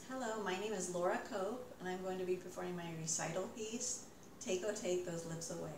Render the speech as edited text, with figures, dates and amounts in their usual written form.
Hello, my name is Laura Cope, and I'm going to be performing my recital piece, Take, Oh Take Those Lips Away.